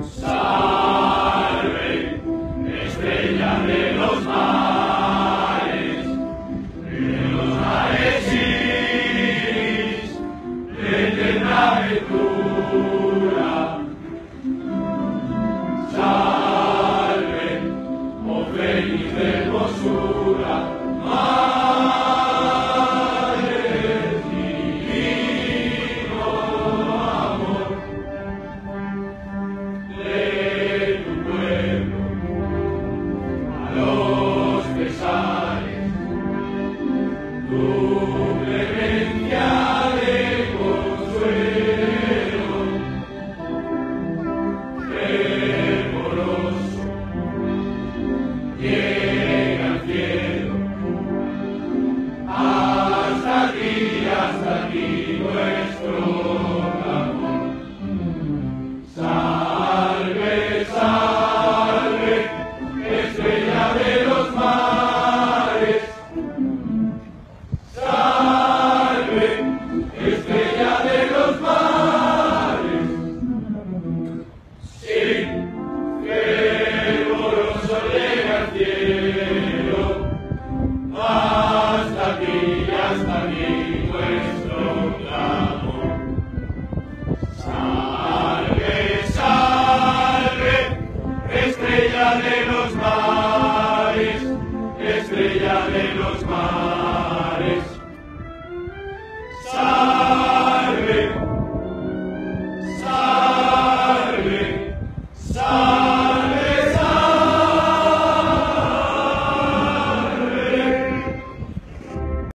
Salve, estrella de los mares iris, de eterna ventura. Salve, oh feliz de hermosura, madre divino amor. De tu pueblo a los pesares, tu clemencia de consuelo, fervoroso llega al cielo, hasta aquí nuestro